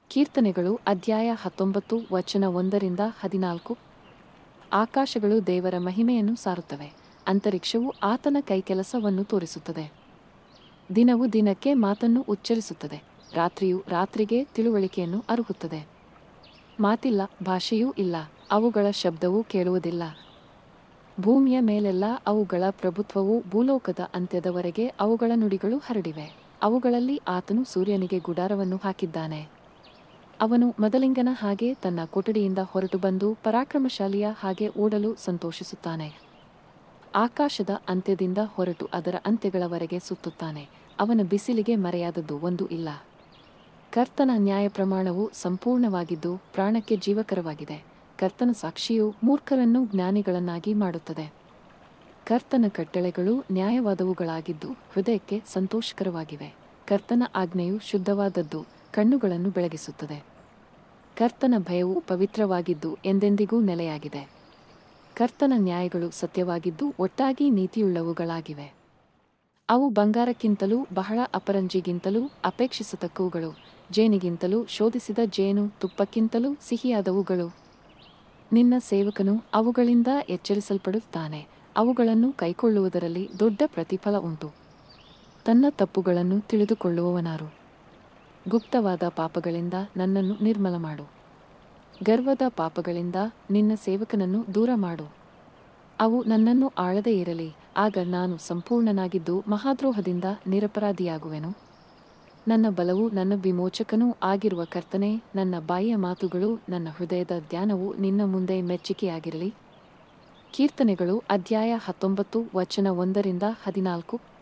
ಕೀರ್ತನೆಗಳು ಅಧ್ಯಾಯ 19 ವಚನ 1-14. ಆಕಾಶಗಳು ದೇವರ ಮಹಿಮೆಯನ್ನು ಸಾರುತ್ತವೆ, ಅಂತರಿಕ್ಷವು ಆತನ ಕೈಕೆಲಸವನ್ನು ತೋರಿಸುತ್ತದೆ. ದಿನವು ದಿನಕ್ಕೆ ಮಾತನ್ನು ಉಚ್ಚರಿಸುತ್ತದೆ, ರಾತ್ರಿಯು ರಾತ್ರಿಗೆ ತಿಳುವಳಿಕೆಯನ್ನು ಅರುಹುತ್ತದೆ. ಮಾತಿಲ್ಲ, ಭಾಷೆಯೂ ಇಲ್ಲ, ಅವುಗಳ ಶಬ್ದವೂ ಕೇಳುವುದಿಲ್ಲ. ಭೂಮಿಯ ಮೇಲೆಲ್ಲ ಅವುಗಳ ಪ್ರಭುತ್ವವು ಭೂಲೋಕದ ಅಂತ್ಯದವರೆಗೆ ಅವುಗಳ ನುಡಿಗಳು ಹರಡಿವೆ. ಅವುಗಳಲ್ಲಿ ಆತನು ಸೂರ್ಯನಿಗೆ ಗುಡಾರವನ್ನು ಹಾಕಿದ್ದಾನೆ. ಅವನು ಮದಲಿಂಗನ ಹಾಗೆ ತನ್ನ ಕೊಠಡಿಯಿಂದ ಹೊರಟು ಬಂದು ಪರಾಕ್ರಮಶಾಲಿಯ ಹಾಗೆ ಓಡಲು ಸಂತೋಷಿಸುತ್ತಾನೆ. ಆಕಾಶದ ಅಂತ್ಯದಿಂದ ಹೊರಟು ಅದರ ಅಂತ್ಯಗಳವರೆಗೆ ಸುತ್ತುತ್ತಾನೆ. ಅವನ ಬಿಸಿಲಿಗೆ ಮರೆಯಾದದ್ದು ಒಂದು ಇಲ್ಲ. ಕರ್ತನ ನ್ಯಾಯಪ್ರಮಾಣವು ಸಂಪೂರ್ಣವಾಗಿದ್ದು ಪ್ರಾಣಕ್ಕೆ ಜೀವಕರವಾಗಿದೆ. ಕರ್ತನ ಸಾಕ್ಷಿಯು ಮೂರ್ಖರನ್ನು ಜ್ಞಾನಿಗಳನ್ನಾಗಿ ಮಾಡುತ್ತದೆ. ಕರ್ತನ ಕಟ್ಟಳೆಗಳು ನ್ಯಾಯವಾದವುಗಳಾಗಿದ್ದು ಹೃದಯಕ್ಕೆ ಸಂತೋಷಕರವಾಗಿವೆ. ಕರ್ತನ ಆಜ್ಞೆಯು ಶುದ್ಧವಾದದ್ದು, ಕಣ್ಣುಗಳನ್ನು ಬೆಳಗಿಸುತ್ತದೆ. ಕರ್ತನ ಭಯವು ಪವಿತ್ರವಾಗಿದ್ದು ಎಂದೆಂದಿಗೂ ನೆಲೆಯಾಗಿದೆ. ಕರ್ತನ ನ್ಯಾಯಗಳು ಸತ್ಯವಾಗಿದ್ದು ಒಟ್ಟಾಗಿ ನೀತಿಯುಳ್ಳವುಗಳಾಗಿವೆ. ಅವು ಬಂಗಾರಕ್ಕಿಂತಲೂ ಬಹಳ ಅಪರಂಜಿಗಿಂತಲೂ ಅಪೇಕ್ಷಿಸತಕ್ಕವುಗಳು, ಜೇನಿಗಿಂತಲೂ ಶೋಧಿಸಿದ ಜೇನು ತುಪ್ಪಕ್ಕಿಂತಲೂ ಸಿಹಿಯಾದವುಗಳು. ನಿನ್ನ ಸೇವಕನು ಅವುಗಳಿಂದ ಎಚ್ಚರಿಸಲ್ಪಡುತ್ತಾನೆ, ಅವುಗಳನ್ನು ಕೈಕೊಳ್ಳುವುದರಲ್ಲಿ ದೊಡ್ಡ ಪ್ರತಿಫಲ ಉಂಟು. ತನ್ನ ತಪ್ಪುಗಳನ್ನು ತಿಳಿದುಕೊಳ್ಳುವವನಾರು? ಗುಪ್ತವಾದ ಪಾಪಗಳಿಂದ ನನ್ನನ್ನು ನಿರ್ಮಲ ಮಾಡು. ಗರ್ವದ ಪಾಪಗಳಿಂದ ನಿನ್ನ ಸೇವಕನನ್ನು ದೂರ ಮಾಡು. ಅವು ನನ್ನನ್ನು ಆಳದೇ ಇರಲಿ, ಆಗ ನಾನು ಸಂಪೂರ್ಣನಾಗಿದ್ದು ಮಹಾದ್ರೋಹದಿಂದ ನಿರಪರಾಧಿಯಾಗುವೆನು. ನನ್ನ ಬಲವೂ ನನ್ನ ವಿಮೋಚಕನೂ ಆಗಿರುವ ಕರ್ತನೇ, ನನ್ನ ಬಾಯಿಯ ಮಾತುಗಳು ನನ್ನ ಹೃದಯದ ಧ್ಯಾನವು ನಿನ್ನ ಮುಂದೆ ಮೆಚ್ಚಿಕೆಯಾಗಿರಲಿ. ಕೀರ್ತನೆಗಳು ಅಧ್ಯಾಯ 19 ವಚನ 1-14.